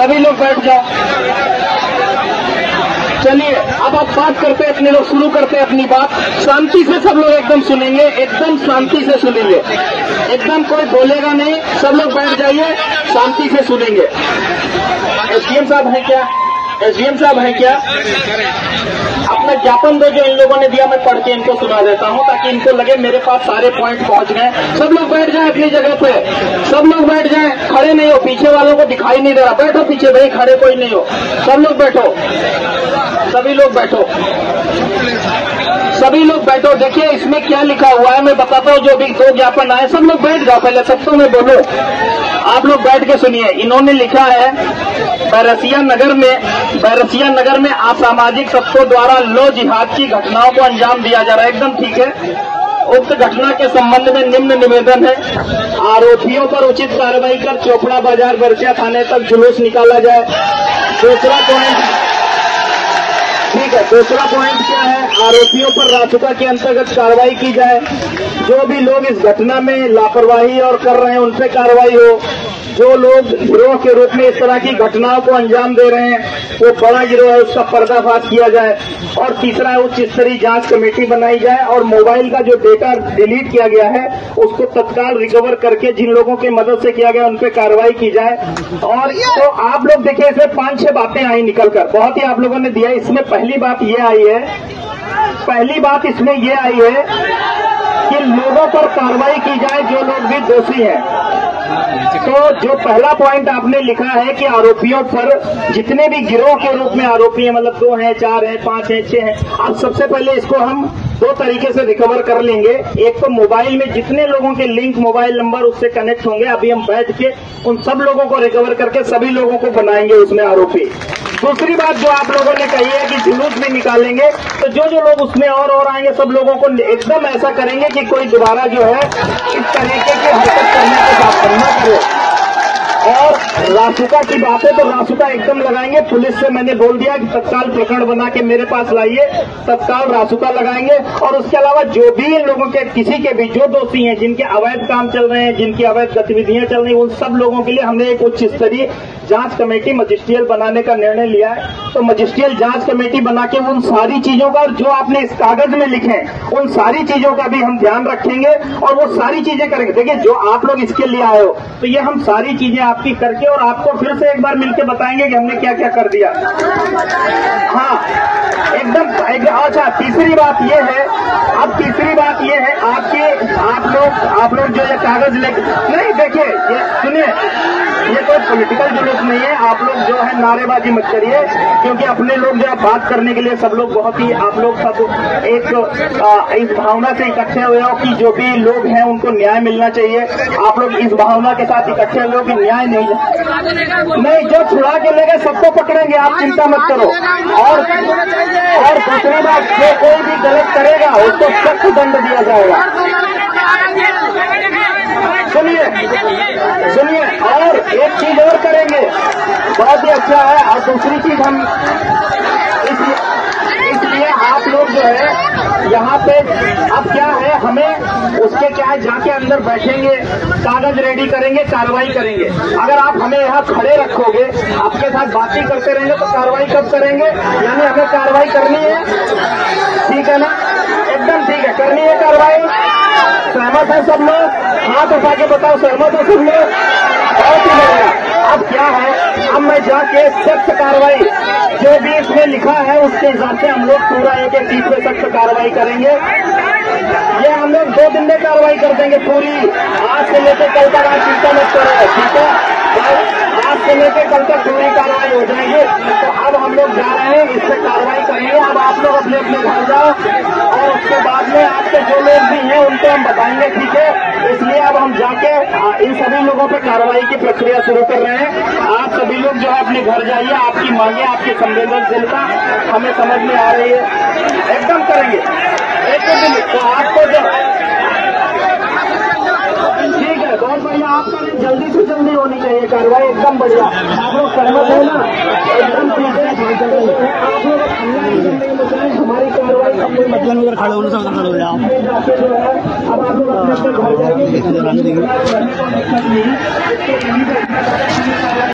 सभी लोग बैठ जाओ। चलिए अब आप बात करते हैं, अपने लोग शुरू करते हैं अपनी बात। शांति से सब लोग एकदम सुनेंगे, एकदम शांति से सुनेंगे, एकदम कोई बोलेगा नहीं। सब लोग बैठ जाइए, शांति से सुनेंगे। एसडीएम साहब हैं क्या? एसडीएम साहब हैं क्या? अपना ज्ञापन दो जो इन लोगों ने दिया, मैं पढ़ के इनको सुना देता हूं ताकि इनको लगे मेरे पास सारे पॉइंट पहुंच गए। सब लोग बैठ जाएं अपनी जगह पे, सब लोग बैठ जाएं, खड़े नहीं हो। पीछे वालों को दिखाई नहीं दे रहा, बैठो पीछे भाई, खड़े कोई नहीं हो। सब लोग बैठो, सभी लोग बैठो, सभी लोग बैठो। देखिए इसमें क्या लिखा हुआ है मैं बताता हूँ। जो भी दो ज्ञापन आए, सब लोग बैठ जाओ पहले, सब तो मैं बोलो, आप लोग बैठ के सुनिए। इन्होंने लिखा है बैरसिया नगर में असामाजिक तत्वों द्वारा लो जिहाद की घटनाओं को अंजाम दिया जा रहा है। एकदम ठीक है। उक्त घटना के संबंध में निम्न निवेदन है, आरोपियों पर उचित कार्रवाई कर चोपड़ा बाजार बरसिया थाने तक जुलूस निकाला जाए। दूसरा पॉइंट, ठीक है, दूसरा पॉइंट क्या है? आरोपियों पर रासुका के अंतर्गत कार्रवाई की जाए। जो भी लोग इस घटना में लापरवाही और कर रहे हैं उन पे कार्रवाई हो। जो लोग गिरोह के रूप में इस तरह की घटनाओं को अंजाम दे रहे हैं, वो बड़ा गिरोह है, उसका पर्दाफाश किया जाए। और तीसरा है, उच्च स्तरीय जांच कमेटी बनाई जाए और मोबाइल का जो डेटा डिलीट किया गया है उसको तत्काल रिकवर करके जिन लोगों की मदद से किया गया उन पे कार्रवाई की जाए। और तो आप लोग देखिए, इसमें 5-6 बातें आई निकलकर, बहुत ही आप लोगों ने दिया। इसमें पहली बात ये आई है, पहली बात इसमें ये आई है कि लोगों पर कार्रवाई की जाए जो लोग भी दोषी हैं। तो जो पहला पॉइंट आपने लिखा है कि आरोपियों पर जितने भी गिरोह के रूप में आरोपी हैं, मतलब 2 हैं, 4 हैं, 5 हैं, 6 हैं, अब सबसे पहले इसको हम 2 तरीके से रिकवर कर लेंगे। एक तो मोबाइल में जितने लोगों के लिंक मोबाइल नंबर उससे कनेक्ट होंगे, अभी हम बैठ के उन सब लोगों को रिकवर करके सभी लोगों को बनाएंगे उसमें आरोपी। दूसरी बात जो आप लोगों ने कही है कि जुलूस भी निकालेंगे, तो जो जो लोग उसमें और आएंगे सब लोगों को एकदम ऐसा करेंगे कि कोई दोबारा जो है इस तरीके की हरकत करने के बाद न करे। और रासुका की बात है तो रासुका एकदम लगाएंगे। पुलिस से मैंने बोल दिया कि तत्काल प्रकरण बना के मेरे पास लाइए, तत्काल रासुका लगाएंगे। और उसके अलावा जो भी इन लोगों के किसी के भी जो दोषी हैं, जिनके अवैध काम चल रहे हैं, जिनकी अवैध गतिविधियां चल रही हैं, उन सब लोगों के लिए हमने एक उच्च स्तरीय जांच कमेटी मजिस्ट्रियल बनाने का निर्णय लिया है। तो मजिस्ट्रियल जांच कमेटी बना के उन सारी चीजों का, और जो आपने इस कागज में लिखे उन सारी चीजों का भी हम ध्यान रखेंगे और वो सारी चीजें करेंगे। देखिए जो आप लोग इसके लिए आए हो, तो ये हम सारी चीजें आपकी करके और आपको फिर से एक बार मिलकर बताएंगे कि हमने क्या क्या कर दिया। हाँ एकदम। अच्छा तीसरी बात ये है, अब तीसरी बात ये है आप लोग जो ये कागज लेके, नहीं देखिए ये सुनिए, ये कोई पॉलिटिकल जुलूस नहीं है। आप लोग जो है नारेबाजी मत करिए, क्योंकि अपने लोग जो है बात करने के लिए सब लोग बहुत ही, आप लोग सब एक इस भावना से इकट्ठे हुए हो कि जो भी लोग हैं उनको न्याय मिलना चाहिए। आप लोग इस भावना के साथ इकट्ठे हुए हो कि न्याय नहीं, जो छुड़ा के ले गए सबको पकड़ेंगे, आप चिंता मत करो। और दूसरी बात, जो कोई भी गलत करेगा उसको सख्त दंड दिया जाएगा। सुनिए और एक चीज और करेंगे, बहुत ही अच्छा है। और दूसरी चीज हम इसलिए आप लोग जो है यहाँ पे, अब क्या है, हमें उसके क्या है, जाके अंदर बैठेंगे, कागज रेडी करेंगे, कार्रवाई करेंगे। अगर आप हमें यहाँ खड़े रखोगे, आपके साथ बातें करते रहेंगे, तो कार्रवाई कब करेंगे? यानी हमें कार्रवाई करनी है, ठीक है ना? एकदम ठीक है, करनी है कार्रवाई। सहमत है सब लोग? हाथ उठा के बताओ, सहमत है सब लोग? बहुत ही बढ़िया। अब क्या है, अब मैं जाके सख्त कार्रवाई जो भी इसमें लिखा है उसके हिसाब से हम लोग पूरा एक चीज पे सख्त कार्रवाई करेंगे। ये हम लोग 2 दिन में कार्रवाई कर देंगे पूरी, आज से लेकर कल तक। आप चिंता मत करो, ठीक है? आज से लेकर कल तक पूरी कार्रवाई हो जाएगी। तो अब हम लोग जा रहे हैं, इस पे कार्रवाई करेंगे। अब आप लोग अपने अपने घर जाओ और उसके बाद में आपके जो लोग भी हैं उनको हम बताएंगे, ठीक है? इसलिए अब हम जाके इन सभी लोगों पे कार्रवाई की प्रक्रिया शुरू कर रहे हैं। आप सभी लोग जो है अपने घर जाइए, आपकी मांगे, आपकी संवेदनशीलता हमें समझ में आ रही है, एकदम करेंगे। एक दिन तो आपको जो ठीक है, बहुत बढ़िया, आपका जल्दी से जल्दी होनी चाहिए कार्रवाई, एकदम बढ़िया। आप लोग सहमत है ना? एकदम ठीक है। आप लोग हमारी कार्रवाई मतलब उधर खड़े होने से उधर खड़े हो जाओ। अब आप लोग अपने घर जाएंगे।